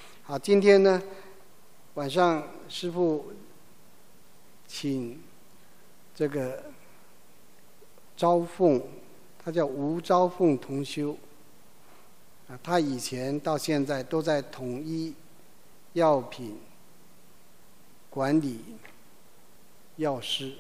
好，今天呢晚上师父请这个昭凤，他叫吴昭凤同修啊，他以前到现在都在统一药品管理药师。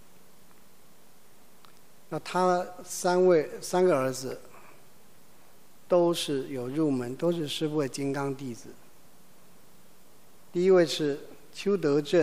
那他三个儿子都是有入门，都是师父的金刚弟子。第一位是邱德正，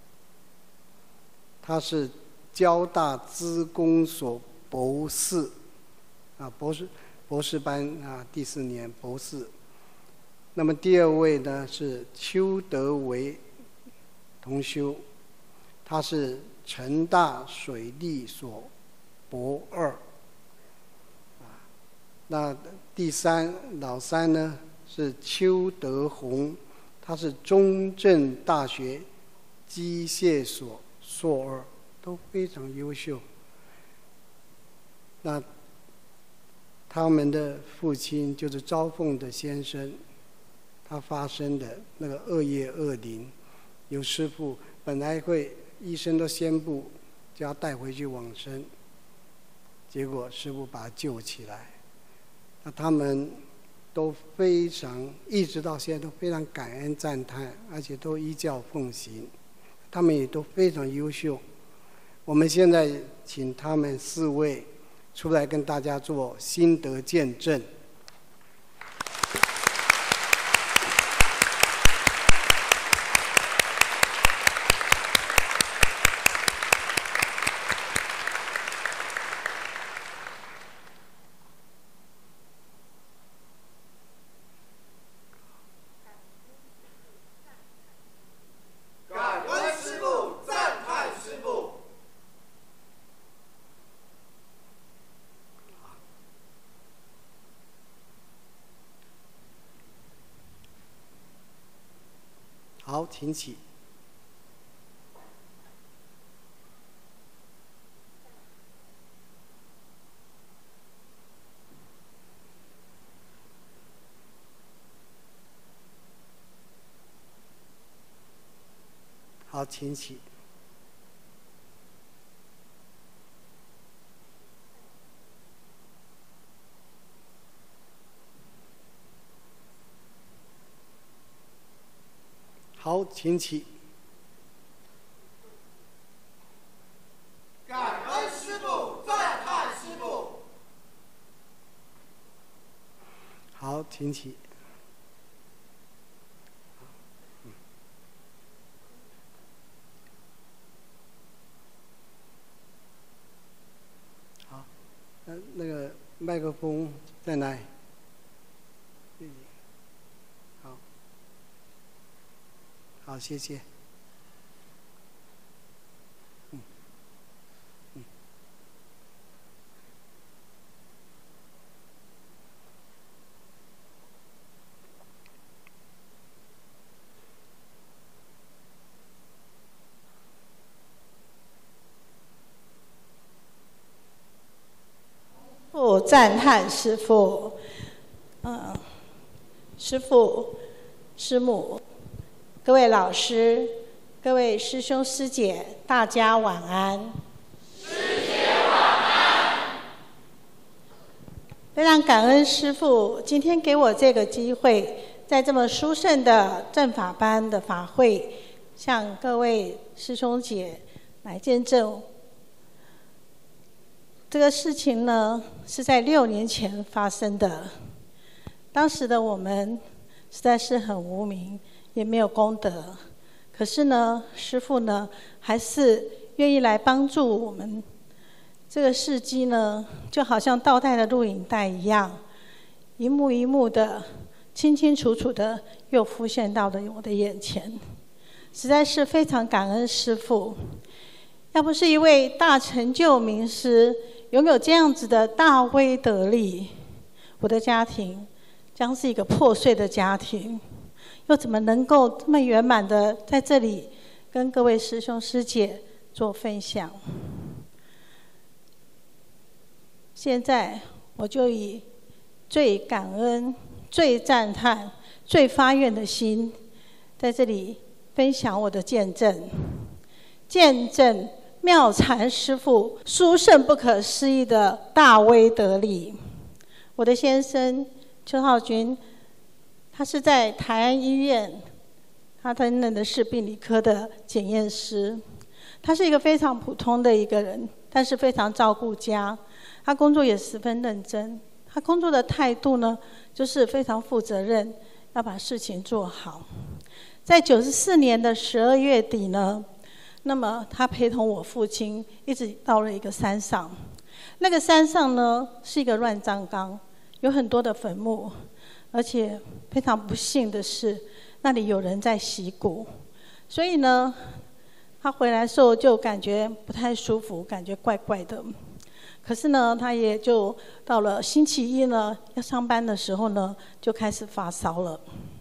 他是交大资工所博士啊，博士班啊，第4年博士。那么第二位呢是邱德维同修，他是成大水利所博2。那老三呢是邱德宏，他是中正大学机械所硕2，都非常优秀。那他们的父亲就是昭凤的先生，他发生的那个2月20，有师父本来医生都宣布就要带回去往生，结果师父把他救起来。那他们都非常，一直到现在都非常感恩赞叹，而且都依教奉行，他们也都非常优秀。我们现在请他们4位出来跟大家做心得见证。好，请起。好，请起。好，请起。 感恩师父，赞叹师父。 好，请起。好，那个麦克风在哪里？好，谢谢。 赞叹师父，师父、师母。各位老师、各位师兄师姐，大家晚安。 师姐晚安。 非常感恩师父今天给我这个机会，在这么殊胜的正法班的法会，向各位师兄姐来见证。这个事情呢，是在6年前发生的。当时的我们实在是很无名，也没有功德，可是呢，师父呢还是愿意来帮助我们。这个事迹呢，就好像倒带的录影带一样，一幕一幕的、清清楚楚的又浮现到了我的眼前，实在是非常感恩师父。要不是一位大成就名师，拥有这样子的大威德力，我的家庭将是一个破碎的家庭。又怎么能够这么圆满的在这里跟各位师兄师姐做分享？现在我就以最感恩、最赞叹、 最发愿的心，在这里分享我的见证，见证妙禅师父殊胜不可思议的大威德力。我的先生邱浩君，他是在台安医院，他担任的是病理科的检验师。他是一个非常普通的一个人，但是非常照顾家，他工作也十分认真。他工作的态度呢，就是非常负责任，要把事情做好。在94年的12月底呢，那么他陪同我父亲一直到了一个山上。那个山上呢是一个乱葬岗，有很多的坟墓，而且非常不幸的是，那里有人在洗骨。所以呢，他回来的时候就感觉不太舒服，感觉怪怪的。可是呢，他也就到了星期一呢要上班的时候呢，就开始发烧了。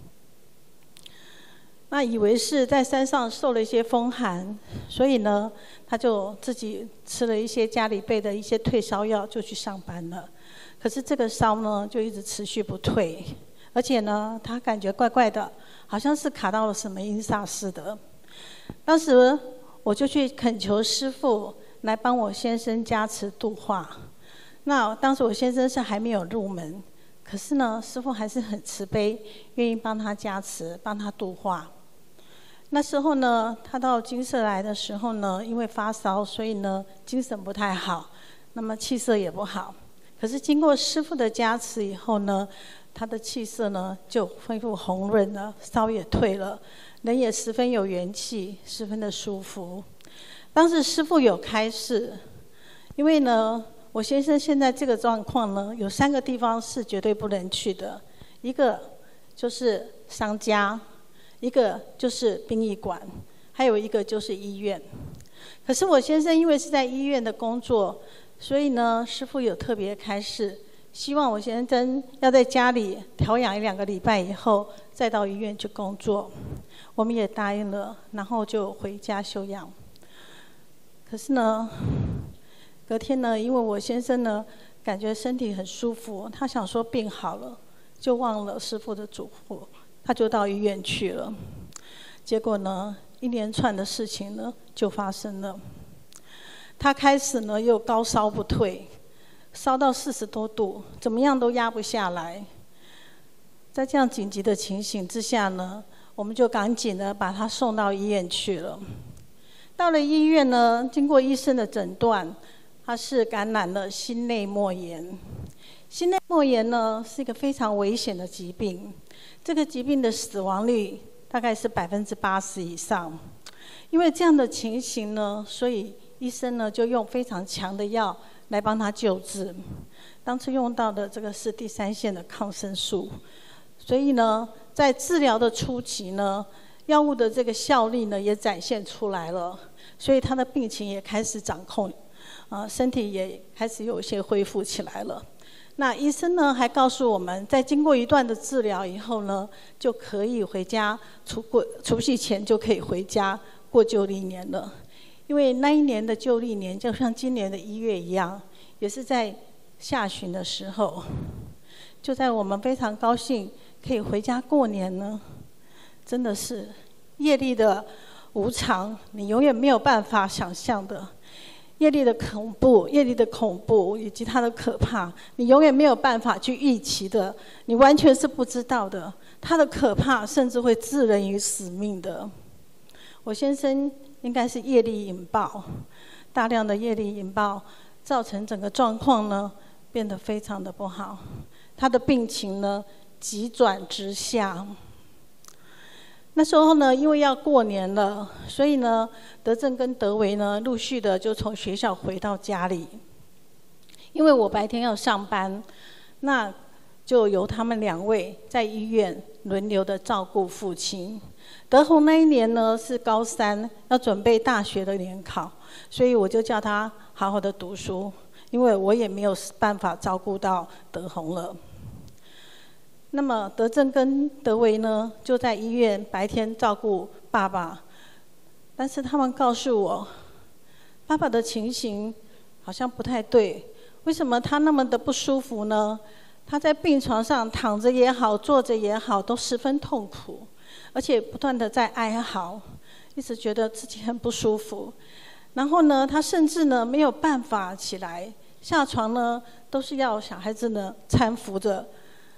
那以为是在山上受了一些风寒，所以呢，他就自己吃了一些家里备的一些退烧药，就去上班了。可是这个烧呢，就一直持续不退，而且呢，他感觉怪怪的，好像是卡到了什么阴煞似的。当时我就去恳求师父来帮我先生加持度化。那当时我先生是还没有入门，可是呢，师父还是很慈悲，愿意帮他加持，帮他度化。那时候呢，他到精舍来的时候呢，因为发烧，所以呢精神不太好，那么气色也不好。可是经过师父的加持以后呢，他的气色呢就恢复红润了，烧也退了，人也十分有元气，十分的舒服。当时师父有开示，因为呢，我先生现在这个状况呢，有3个地方是绝对不能去的，一个就是商家，一个就是殡仪馆，还有一个就是医院。可是我先生因为是在医院的工作，所以呢，师父有特别开示，希望我先生要在家里调养1-2个礼拜以后，再到医院去工作。我们也答应了，然后就回家休养。可是呢，隔天呢，因为我先生呢感觉身体很舒服，他想说病好了，就忘了师父的嘱咐，他就到医院去了。结果呢，一连串的事情呢就发生了。他开始呢又高烧不退，烧到40多度，怎么样都压不下来。在这样紧急的情形之下呢，我们就赶紧的把他送到医院去了。到了医院呢，经过医生的诊断，他是感染了心内膜炎。心内膜炎呢是一个非常危险的疾病，这个疾病的死亡率大概是80%以上。因为这样的情形呢，所以医生呢就用非常强的药来帮他救治。当初用到的这个是第3线的抗生素，所以呢，在治疗的初期呢，药物的这个效力呢也展现出来了，所以他的病情也开始掌控，身体也开始有一些恢复起来了。那医生呢还告诉我们，在经过一段的治疗以后呢，就可以回家，除夕前就可以回家过旧历年了。因为那一年的旧历年就像今年的1月一样，也是在下旬的时候，就在我们非常高兴可以回家过年呢，真的是业力的无常，你永远没有办法想象的。业力的恐怖以及它的可怕，你永远没有办法去预期的，你完全是不知道的。它的可怕甚至会置人于死命的。我先生应该是业力引爆，大量的业力引爆，造成整个状况呢变得非常的不好。他的病情呢急转直下。那时候呢，因为要过年了，所以呢，德正跟德维呢，陆续的就从学校回到家里。因为我白天要上班，那就由他们2位在医院轮流的照顾父亲。德宏那一年呢是高3，要准备大学的联考，所以我就叫他好好的读书，因为我也没有办法照顾到德宏了。那么德正跟德维呢，就在医院白天照顾爸爸，但是他们告诉我，爸爸的情形好像不太对，为什么他那么的不舒服呢？ 他在病床上躺着也好，坐着也好，都十分痛苦，而且不断的在哀嚎，一直觉得自己很不舒服。然后呢，他甚至呢没有办法起来，下床呢都是要小孩子呢搀扶着，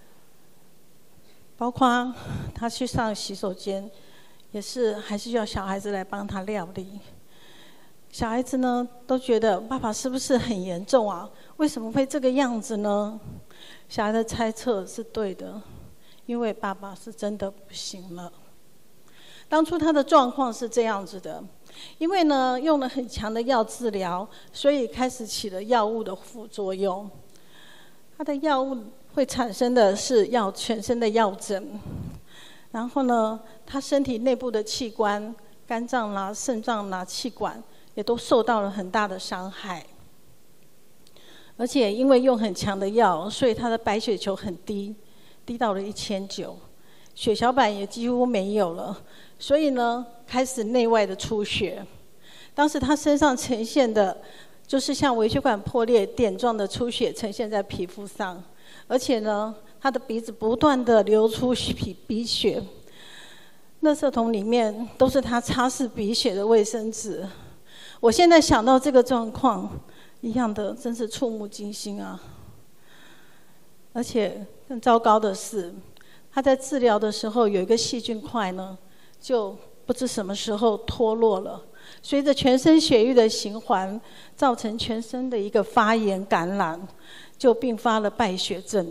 包括他去上洗手间，也是还是要小孩子来帮他料理。小孩子呢都觉得爸爸是不是很严重啊？为什么会这个样子呢？小孩的猜测是对的，因为爸爸是真的不行了。当初他的状况是这样子的，因为呢用了很强的药治疗，所以开始起了药物的副作用。他的药物会产生的是全身的药疹，然后呢，他身体内部的器官，肝脏啦、肾脏啦、气管也都受到了很大的伤害。而且因为用很强的药，所以他的白血球很低，低到了1900，血小板也几乎没有了。所以呢，开始内外的出血。当时他身上呈现的，就是像微血管破裂点状的出血呈现在皮肤上，而且呢，他的鼻子不断的流出鼻血，垃圾桶里面都是他擦拭鼻血的卫生纸。我现在想到这个状况，一样的真是触目惊心啊！而且更糟糕的是，他在治疗的时候有一个细菌块呢，就不知什么时候脱落了，随着全身血液的循环，造成全身的一个发炎感染，就并发了败血症。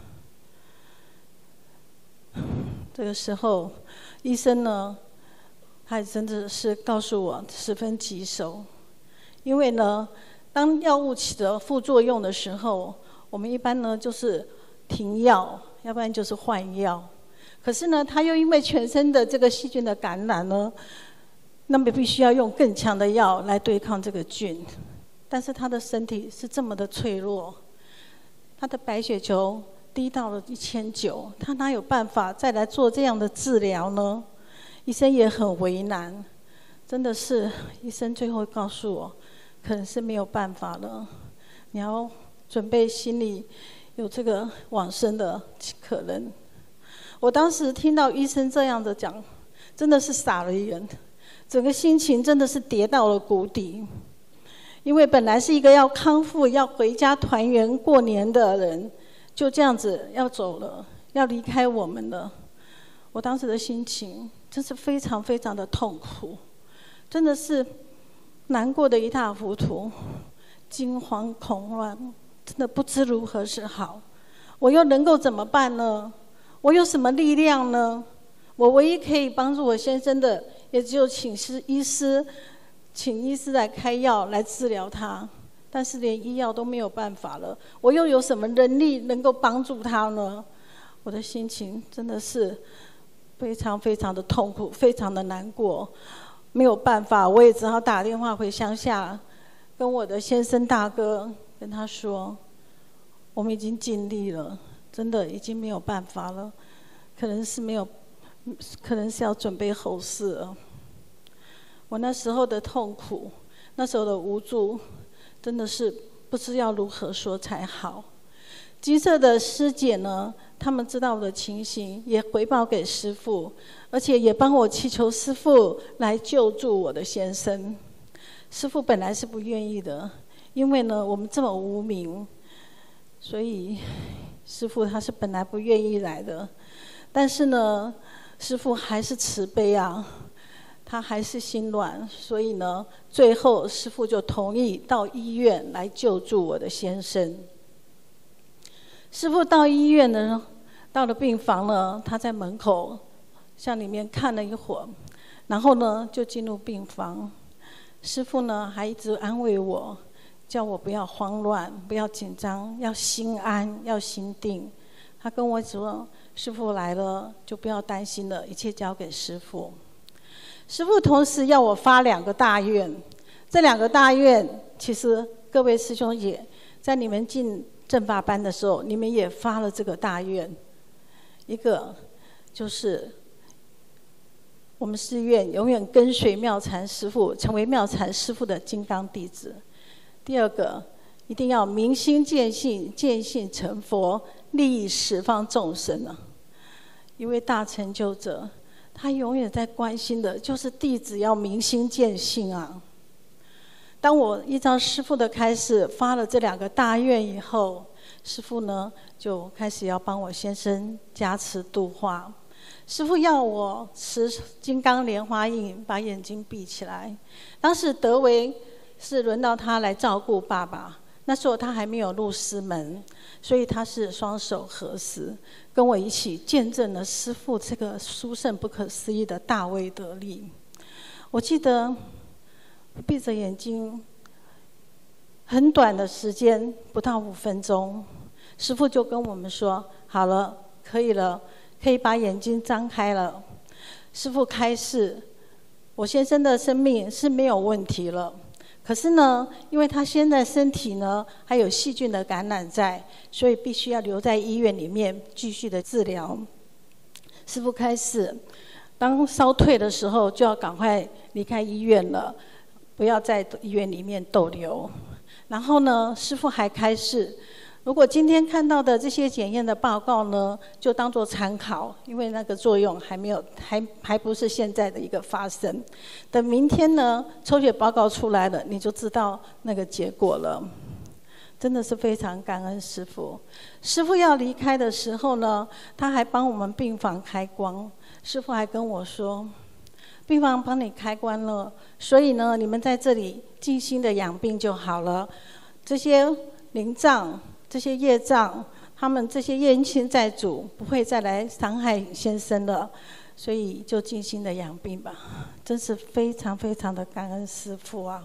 这个时候，医生呢，他也真的是告诉我十分棘手，因为呢，当药物起了副作用的时候，我们一般呢就是停药，要不然就是换药。可是呢，他又因为全身的这个细菌的感染呢，那么必须要用更强的药来对抗这个菌。但是他的身体是这么的脆弱，他的白血球低到了1900，他哪有办法再来做这样的治疗呢？医生也很为难，真的是医生最后告诉我，可能是没有办法了，你要准备心里有这个往生的可能。我当时听到医生这样的讲，真的是傻了眼，整个心情真的是跌到了谷底。因为本来是一个要康复、要回家团圆过年的人，就这样子要走了，要离开我们了。我当时的心情真是非常非常的痛苦，真的是难过的一塌糊涂，惊惶恐乱，真的不知如何是好。我又能够怎么办呢？我有什么力量呢？我唯一可以帮助我先生的，也只有请医师来开药来治疗他。但是连医药都没有办法了，我又有什么能力能够帮助他呢？我的心情真的是非常非常的痛苦，非常的难过。没有办法，我也只好打电话回乡下，跟我的先生大哥跟他说，我们已经尽力了，真的已经没有办法了，可能是要准备后事了。我那时候的痛苦，那时候的无助，真的是不知要如何说才好。金色的师姐呢，他们知道我的情形，也回报给师父，而且也帮我祈求师父来救助我的先生。师父本来是不愿意的，因为呢我们这么无名，所以师父他是本来不愿意来的。但是呢，师父还是慈悲啊，他还是心软，所以呢，最后师父就同意到医院来救助我的先生。师父到医院呢，到了病房呢，他在门口向里面看了一会儿，然后呢就进入病房。师父呢还一直安慰我，叫我不要慌乱，不要紧张，要心安，要心定。他跟我说，师父来了就不要担心了，一切交给师父。师父同时要我发2个大愿，这2个大愿，其实各位师兄姐在你们进正法班的时候，你们也发了这个大愿。一个就是我们寺院永远跟随妙禅师父，成为妙禅师父的金刚弟子。第2个一定要明心见性，见性成佛，利益十方众生啊！一位大成就者，他永远在关心的就是弟子要明心见性啊。当我依照师父的开示发了这2个大愿以后，师父呢就开始要帮我先生加持度化。师父要我持金刚莲花印，把眼睛闭起来。当时德维是轮到他来照顾爸爸，那时候他还没有入师门，所以他是双手合十，跟我一起见证了师父这个殊胜不可思议的大威德力。我记得闭着眼睛，很短的时间，不到5分钟，师父就跟我们说：“好了，可以了，可以把眼睛张开了。”师父开示，我先生的生命是没有问题了。可是呢，因为他现在身体呢还有细菌的感染在，所以必须要留在医院里面继续的治疗。师父开示，当烧退的时候就要赶快离开医院了，不要在医院里面逗留。然后呢，师父还开示，如果今天看到的这些检验的报告呢，就当作参考，因为那个作用还不是现在的一个发生。等明天呢，抽血报告出来了，你就知道那个结果了。真的是非常感恩师父。师父要离开的时候呢，他还帮我们病房开光。师父还跟我说，病房帮你开光了，所以呢，你们在这里静心的养病就好了。这些灵障、这些业障，他们这些冤亲债主不会再来伤害先生了，所以就静心的养病吧。真是非常非常的感恩师父啊！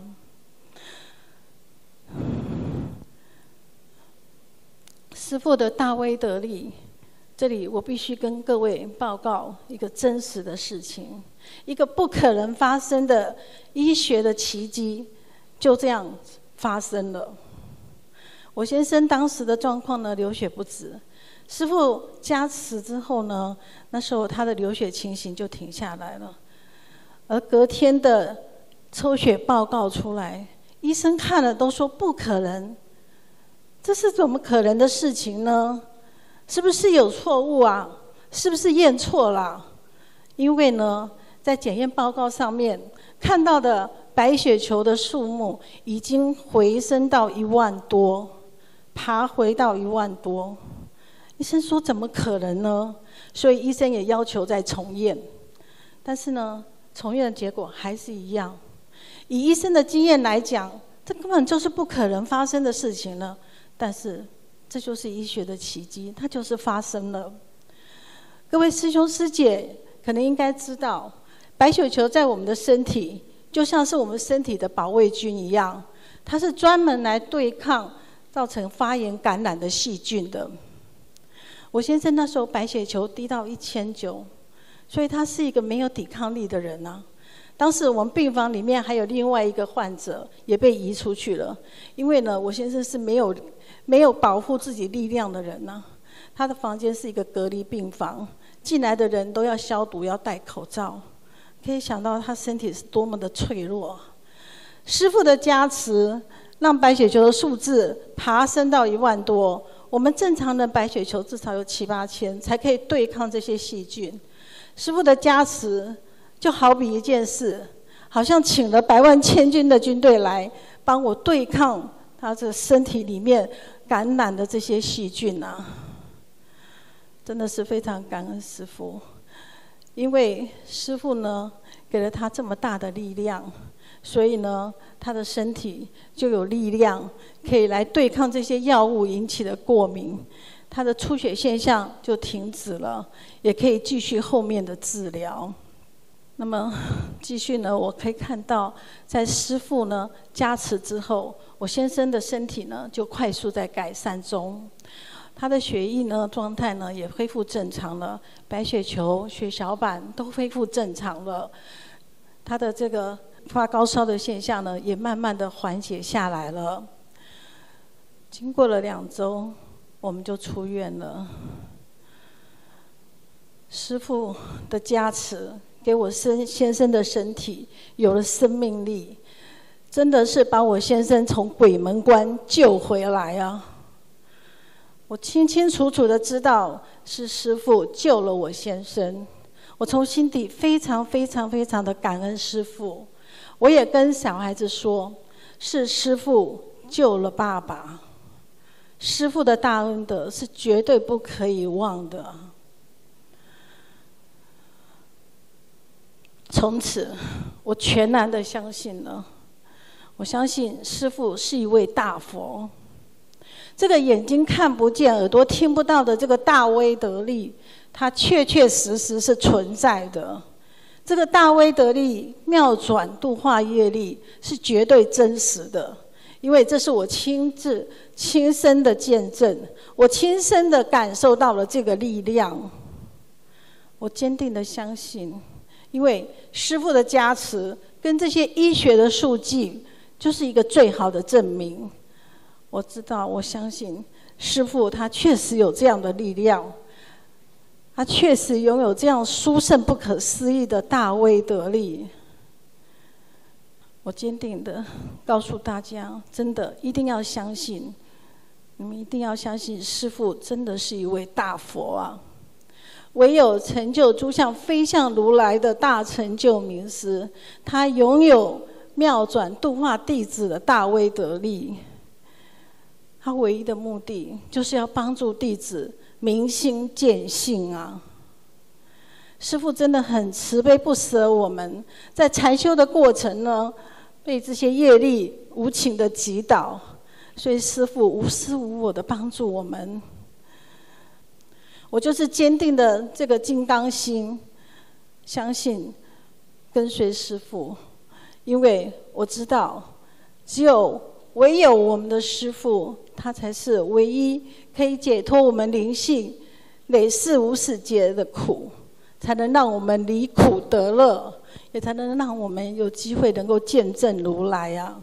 师父的大威德力，这里我必须跟各位报告一个真实的事情，一个不可能发生的医学的奇迹，就这样发生了。我先生当时的状况呢，流血不止。师父加持之后呢，那时候他的流血情形就停下来了。而隔天的抽血报告出来，医生看了都说不可能，这是怎么可能的事情呢？是不是有错误啊？是不是验错了？因为呢，在检验报告上面看到的白血球的数目已经回升到1万多。爬回到1万多，医生说怎么可能呢？所以医生也要求再重验，但是呢，重验的结果还是一样。以医生的经验来讲，这根本就是不可能发生的事情了。但是这就是医学的奇迹，它就是发生了。各位师兄师姐可能应该知道，白血球在我们的身体就像是我们身体的保卫军一样，它是专门来对抗造成发炎感染的细菌的。我先生那时候白血球低到1900，所以他是一个没有抵抗力的人啊。当时我们病房里面还有另外一个患者也被移出去了，因为呢，我先生是没有保护自己力量的人啊。他的房间是一个隔离病房，进来的人都要消毒，要戴口罩。可以想到他身体是多么的脆弱。师父的加持让白血球的数字爬升到1万多，我们正常的白血球至少有7、8千，才可以对抗这些细菌。师父的加持就好比一件事，好像请了100万千军的军队来帮我对抗他这身体里面感染的这些细菌啊！真的是非常感恩师父，因为师父呢给了他这么大的力量。所以呢，他的身体就有力量，可以来对抗这些药物引起的过敏。他的出血现象就停止了，也可以继续后面的治疗。那么，继续呢，我可以看到，在师父呢加持之后，我先生的身体呢就快速在改善中。他的血液呢状态呢也恢复正常了，白血球、血小板都恢复正常了。他的这个发高烧的现象呢，也慢慢的缓解下来了。经过了2周，我们就出院了。师父的加持，给我先生的身体有了生命力。 真的是把我先生从鬼门关救回来啊！我清清楚楚的知道是师父救了我先生，我从心底非常非常非常的感恩师父。我也跟小孩子说，是师父救了爸爸，师父的大恩德是绝对不可以忘的。从此，我全然的相信了，我相信师父是一位大佛。这个眼睛看不见、耳朵听不到的这个大威德力，它确确实实是存在的。这个大威德力、妙转度化业力是绝对真实的，因为这是我亲身的见证，我亲身的感受到了这个力量。我坚定的相信，因为师父的加持跟这些医学的数据，就是一个最好的证明。我知道，我相信师父他确实有这样的力量，他确实拥有这样殊胜不可思议的大威德力。我坚定的告诉大家，真的一定要相信，你们一定要相信师父真的是一位大佛啊！唯有成就诸相非相如来的大成就名师，他拥有妙转度化弟子的大威德力。他唯一的目的就是要帮助弟子明心见性啊！师父真的很慈悲不舍我们，在禅修的过程呢，被这些业力无情的击倒，所以师父无私无我的帮助我们。我就是坚定的这个金刚心，相信跟随师父，因为我知道唯有我们的师父，他才是唯一可以解脱我们灵性累世无始劫的苦，才能让我们离苦得乐，也才能让我们有机会能够见证如来啊！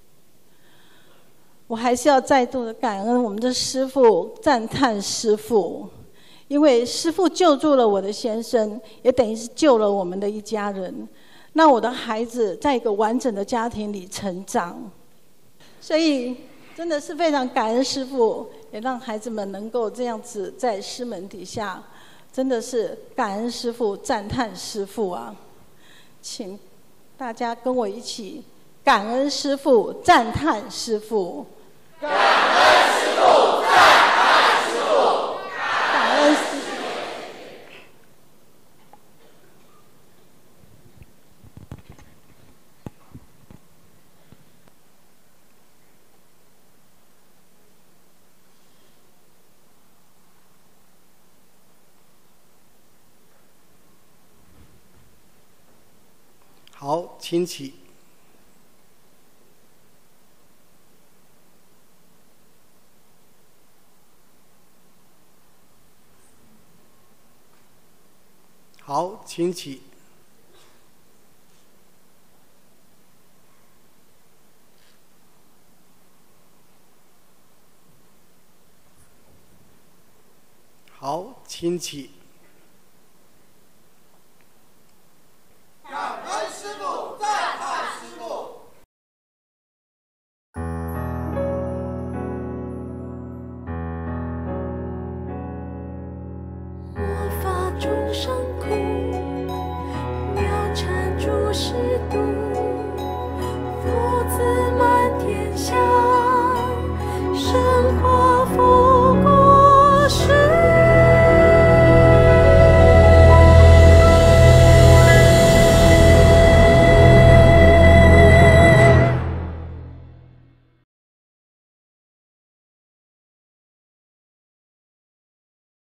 我还是要再度的感恩我们的师父，赞叹师父，因为师父救助了我的先生，也等于是救了我们的一家人，让我的孩子在一个完整的家庭里成长。所以真的是非常感恩师父，也让孩子们能够这样子在师门底下，真的是感恩师父，赞叹师父啊！请大家跟我一起感恩师父，赞叹师父。 感恩师父，赞叹师父， 感恩师父。 好，请起。好，请起。好，请起。